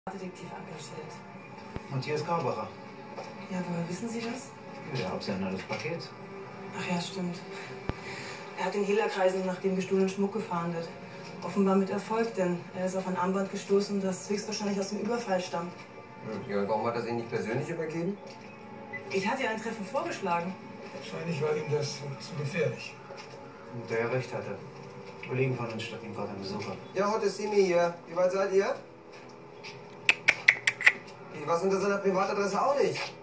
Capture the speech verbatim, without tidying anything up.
Detektiv engagiert. Matthias Kaubacher. Ja, woher wissen Sie das? Ja, der Absender des Pakets. Ach ja, stimmt. Er hat in Hehlerkreisen nach dem gestohlenen Schmuck gefahndet. Offenbar mit Erfolg, denn er ist auf ein Armband gestoßen, das höchstwahrscheinlich aus dem Überfall stammt. Ja, und warum hat er es Ihnen nicht persönlich übergeben? Ich hatte ja ein Treffen vorgeschlagen. Wahrscheinlich war ihm das zu gefährlich. Und der ja recht hatte. Kollegen von uns statt ihm gerade ein Besucher. Ja, heute ist Simi hier. Wie weit seid ihr? Wie, was unter seiner Privatadresse auch nicht?